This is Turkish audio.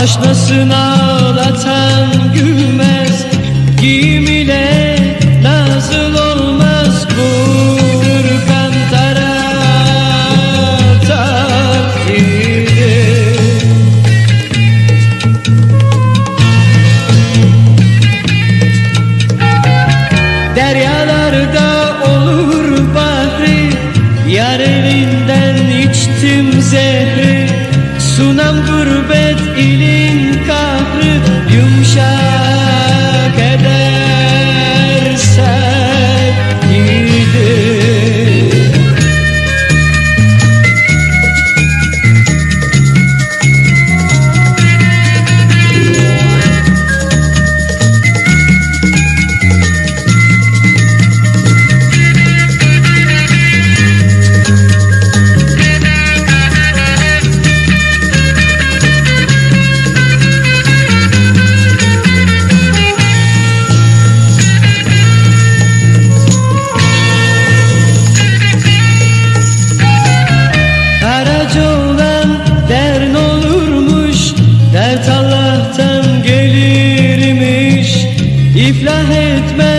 Aşnasını ağlatan gülmez, giyim ile nazıl olmaz. Vur kantara takdiri. Deryalarda olur bahri, yar elinden içtim zehri. Sunam gurbet ilin kahrı, yumuşak edersen gidi. Dert Allah'tan gelirmiş, iflah etmez